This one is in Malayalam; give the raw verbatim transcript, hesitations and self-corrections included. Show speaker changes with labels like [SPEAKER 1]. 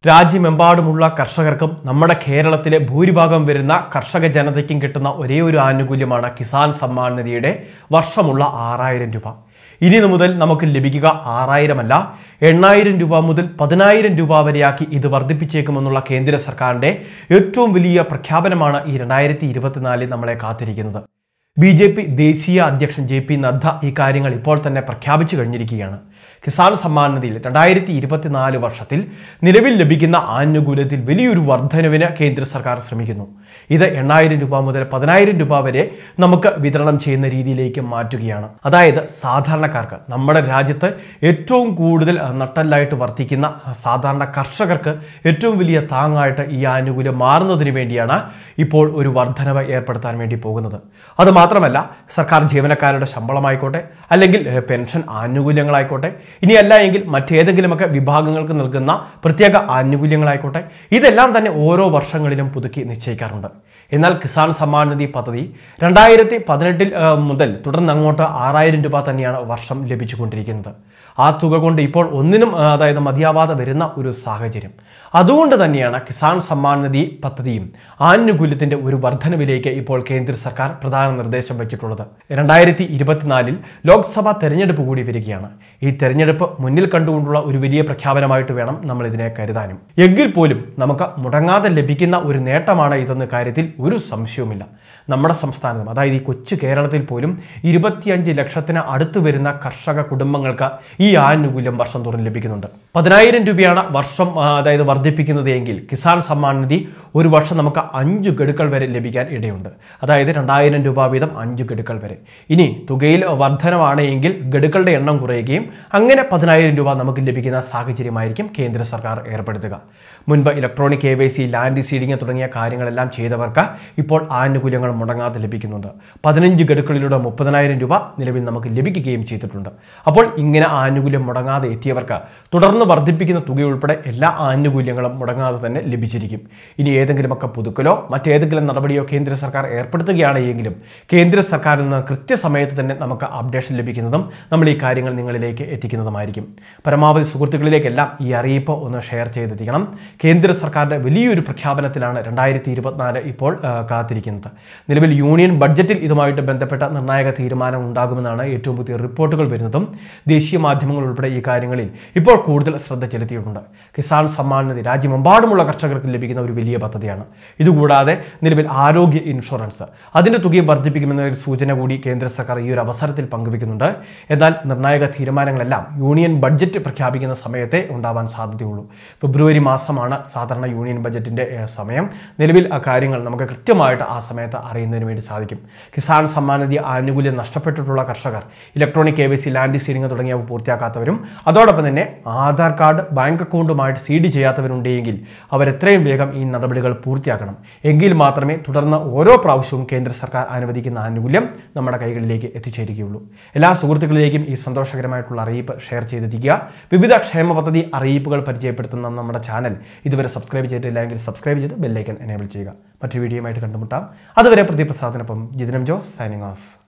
[SPEAKER 1] രാജ്യമെമ്പാടുമുള്ള കർഷകർക്കും നമ്മുടെ കേരളത്തിലെ ഭൂരിഭാഗം വരുന്ന കർഷക ജനതയ്ക്കും കിട്ടുന്ന ഒരേ ഒരു ആനുകൂല്യമാണ് കിസാൻ സമ്മാൻ നിധിയുടെ വർഷമുള്ള ആറായിരം രൂപ. ഇനി മുതൽ നമുക്ക് ലഭിക്കുക ആറായിരമല്ല, എണ്ണായിരം രൂപ മുതൽ പതിനായിരം രൂപ വരെയാക്കി ഇത് വർദ്ധിപ്പിച്ചേക്കുമെന്നുള്ള കേന്ദ്ര സർക്കാരിന്റെ ഏറ്റവും വലിയ പ്രഖ്യാപനമാണ് ഈ രണ്ടായിരത്തി ഇരുപത്തിനാലിൽ നമ്മളെ കാത്തിരിക്കുന്നത്. ബി ജെ പി ദേശീയ അധ്യക്ഷൻ ജെ പി നദ്ദ ഈ കാര്യങ്ങൾ ഇപ്പോൾ തന്നെ പ്രഖ്യാപിച്ചു കഴിഞ്ഞിരിക്കുകയാണ്. കിസാൻ സമ്മാൻ നിധിയിൽ രണ്ടായിരത്തി ഇരുപത്തിനാല് വർഷത്തിൽ നിലവിൽ ലഭിക്കുന്ന ആനുകൂല്യത്തിൽ വലിയൊരു വർധനവിന് കേന്ദ്ര സർക്കാർ ശ്രമിക്കുന്നു. ഇത് എണ്ണായിരം രൂപ മുതൽ പതിനായിരം രൂപ വരെ നമുക്ക് വിതരണം ചെയ്യുന്ന രീതിയിലേക്ക് മാറ്റുകയാണ്. അതായത് സാധാരണക്കാർക്ക്, നമ്മുടെ രാജ്യത്ത് ഏറ്റവും കൂടുതൽ നട്ടല്ലായിട്ട് വർത്തിക്കുന്ന സാധാരണ കർഷകർക്ക് ഏറ്റവും വലിയ താങ്ങായിട്ട് ഈ ആനുകൂല്യം മാറുന്നതിന് വേണ്ടിയാണ് ഇപ്പോൾ ഒരു വർധനവ് ഏർപ്പെടുത്താൻ വേണ്ടി പോകുന്നത്. അത് മാത്രമല്ല, സർക്കാർ ജീവനക്കാരുടെ ശമ്പളമായിക്കോട്ടെ, അല്ലെങ്കിൽ പെൻഷൻ ആനുകൂല്യങ്ങളായിക്കോട്ടെ, ഇനിയല്ല എങ്കിൽ മറ്റേതെങ്കിലുമൊക്കെ വിഭാഗങ്ങൾക്ക് നൽകുന്ന പ്രത്യേക ആനുകൂല്യങ്ങളായിക്കോട്ടെ, ഇതെല്ലാം തന്നെ ഓരോ വർഷങ്ങളിലും പുതുക്കി നിശ്ചയിക്കാറുണ്ട്. എന്നാൽ കിസാൻ സമ്മാൻ നിധി പദ്ധതി രണ്ടായിരത്തി പതിനെട്ടിൽ മുതൽ തുടർന്ന് അങ്ങോട്ട് ആറായിരം രൂപ തന്നെയാണ് വർഷം ലഭിച്ചുകൊണ്ടിരിക്കുന്നത്. ആ തുക കൊണ്ട് ഇപ്പോൾ ഒന്നിനും അതായത് മതിയാവാതെ വരുന്ന ഒരു സാഹചര്യം. അതുകൊണ്ട് തന്നെയാണ് കിസാൻ സമ്മാൻ നിധി പദ്ധതിയും ആനുകൂല്യത്തിന്റെ ഒരു വർധനവിലേക്ക് ഇപ്പോൾ കേന്ദ്ര സർക്കാർ പ്രധാന നിർദ്ദേശം വെച്ചിട്ടുള്ളത്. രണ്ടായിരത്തി ഇരുപത്തിനാലിൽ ലോക്സഭാ തെരഞ്ഞെടുപ്പ് കൂടി വരികയാണ്. ഈ തെരഞ്ഞെടുപ്പ് മുന്നിൽ കണ്ടുകൊണ്ടുള്ള ഒരു വലിയ പ്രഖ്യാപനമായിട്ട് വേണം നമ്മൾ ഇതിനെ കരുതാനും. എങ്കിൽ പോലും നമുക്ക് മുടങ്ങാതെ ലഭിക്കുന്ന ഒരു നേട്ടമാണ് ഇതെന്ന കാര്യത്തിൽ ഒരു സംശയവുമില്ല. നമ്മുടെ സംസ്ഥാനത്തും, അതായത് ഈ കൊച്ചു കേരളത്തിൽ പോലും ഇരുപത്തിയഞ്ച് ലക്ഷത്തിന് അടുത്ത് വരുന്ന കർഷക കുടുംബങ്ങൾക്ക് ഈ ആനുകൂല്യം വർഷം തോറും ലഭിക്കുന്നുണ്ട്. പതിനായിരം രൂപയാണ് വർഷം അതായത് വർദ്ധിപ്പിക്കുന്നത് എങ്കിൽ കിസാൻ സമ്മാൻ നിധി ഒരു വർഷം നമുക്ക് അഞ്ചു ഗഡുക്കൾ വരെ ലഭിക്കാൻ ഇടയുണ്ട്. അതായത് രണ്ടായിരം രൂപ വീതം അഞ്ചു ഗഡുക്കൾ വരെ. ഇനി തുകയിൽ വർധനമാണ് എങ്കിൽ ഗഡുക്കളുടെ എണ്ണം കുറയുകയും അങ്ങനെ പതിനായിരം രൂപ നമുക്ക് ലഭിക്കുന്ന സാഹചര്യമായിരിക്കും കേന്ദ്ര സർക്കാർ ഏർപ്പെടുത്തുക. മുൻപ് electronic K Y C, land seeding തുടങ്ങിയ കാര്യങ്ങളെല്ലാം ചെയ്തവർക്ക് ഇപ്പോൾ ആനുകൂല്യങ്ങൾ മുടങ്ങാതെ ലഭിക്കുന്നുണ്ട്. പതിനഞ്ച് ഗഡുക്കളിലൂടെ മുപ്പതിനായിരം രൂപ നിലവിൽ നമുക്ക് ലഭിക്കുകയും ചെയ്തിട്ടുണ്ട്. അപ്പോൾ ഇങ്ങനെ ആനുകൂല്യം മുടങ്ങാതെ എത്തിയവർക്ക് തുടർന്ന് വർദ്ധിപ്പിക്കുന്ന തുകയുൾപ്പെടെ എല്ലാ ആനുകൂല്യങ്ങളും മുടങ്ങാതെ തന്നെ ലഭിച്ചിരിക്കും. ഇനി ഏതെങ്കിലുമൊക്കെ പുതുക്കലോ മറ്റേതെങ്കിലും നടപടിയോ കേന്ദ്ര സർക്കാർ ഏർപ്പെടുത്തുകയാണ് എങ്കിലും കേന്ദ്ര സർക്കാരിൽ നിന്ന് കൃത്യസമയത്ത് തന്നെ നമുക്ക് അപ്ഡേഷൻ ലഭിക്കുന്നതും നമ്മൾ ഈ കാര്യങ്ങൾ നിങ്ങളിലേക്ക് എത്തിക്കുന്നതുമായിരിക്കും. പരമാവധി സുഹൃത്തുക്കളിലേക്കെല്ലാം ഈ അറിയിപ്പ് ഒന്ന് ഷെയർ ചെയ്തെത്തിക്കണം. കേന്ദ്ര സർക്കാരിന്റെ വലിയൊരു പ്രഖ്യാപനത്തിലാണ് രണ്ടായിരത്തി ഇരുപത്തിനാല് ഇപ്പോൾ കാത്തിരിക്കുന്നത്. നിലവിൽ യൂണിയൻ ബഡ്ജറ്റിൽ ഇതുമായിട്ട് ബന്ധപ്പെട്ട നിർണായക തീരുമാനം ഉണ്ടാകുമെന്നാണ് ഏറ്റവും പുതിയ റിപ്പോർട്ടുകൾ വരുന്നതും. ദേശീയ മാധ്യമങ്ങൾ ഉൾപ്പെടെ ഈ കാര്യങ്ങളിൽ ഇപ്പോൾ കൂടുതൽ ശ്രദ്ധ ചെലുത്തിയിട്ടുണ്ട്. കിസാൻ സമ്മാൻ നിധി രാജ്യമെമ്പാടുമുള്ള കർഷകർക്ക് ലഭിക്കുന്ന ഒരു വലിയ പദ്ധതിയാണ്. ഇതുകൂടാതെ നിലവിൽ ആരോഗ്യ ഇൻഷുറൻസ്, അതിന്റെ തുകയും വർദ്ധിപ്പിക്കുമെന്ന ഒരു സൂചന കൂടി കേന്ദ്ര സർക്കാർ ഈ ഒരു അവസരത്തിൽ പങ്കുവെക്കുന്നുണ്ട്. എന്നാൽ നിർണായക തീരുമാനങ്ങളെല്ലാം യൂണിയൻ ബഡ്ജറ്റ് പ്രഖ്യാപിക്കുന്ന സമയത്തെ ഉണ്ടാവാൻ സാധ്യതയുള്ളൂ. ഫെബ്രുവരി മാസമാണ് സാധാരണ യൂണിയൻ ബഡ്ജറ്റിന്റെ സമയം. നിലവിൽ ആ കാര്യങ്ങൾ നമുക്ക് കൃത്യമായിട്ട് ആ സമയത്ത് അറിയുന്നതിന് വേണ്ടി സാധിക്കും. കിസാൻ സമ്മാൻ നിധി ആനുകൂല്യം നഷ്ടപ്പെട്ടിട്ടുള്ള കർഷകർ, electronic K Y C, land seeding തുടങ്ങിയവ പൂർത്തിയാക്കാത്തവരും അതോടൊപ്പം തന്നെ ആധാർ കാർഡ്, ബാങ്ക് അക്കൗണ്ടുമായിട്ട് സീഡ് ചെയ്യാത്തവരുണ്ടെങ്കിൽ അവരെത്രയും വേഗം ഈ നടപടികൾ പൂർത്തിയാക്കണം. എങ്കിൽ മാത്രമേ തുടർന്ന് ഓരോ പ്രാവശ്യവും കേന്ദ്ര സർക്കാർ അനുവദിക്കുന്ന ആനുകൂല്യം നമ്മുടെ കൈകളിലേക്ക് എത്തിച്ചേരുകയുള്ളൂ. എല്ലാ സുഹൃത്തുക്കളിലേക്കും ഈ സന്തോഷകരമായിട്ടുള്ള അറിയിപ്പ് ഷെയർ ചെയ്തെത്തിക്കുക. വിവിധ ക്ഷേമ പദ്ധതി അറിയിപ്പുകൾ പരിചയപ്പെടുത്തുന്ന നമ്മുടെ ചാനൽ ഇതുവരെ സബ്സ്ക്രൈബ് ചെയ്തിട്ടില്ല എങ്കിൽ സബ്സ്ക്രൈബ് ചെയ്ത് ബെല്ലൈക്കൺ എനേബിൾ ചെയ്യുക. മറ്റൊരു വീഡിയോയുമായിട്ട് കണ്ടുമുട്ടാം. അതുവരെ പ്രതിപ്രസാദിനൊപ്പം ജിതിനം ജോ സൈനിങ് ഓഫ്.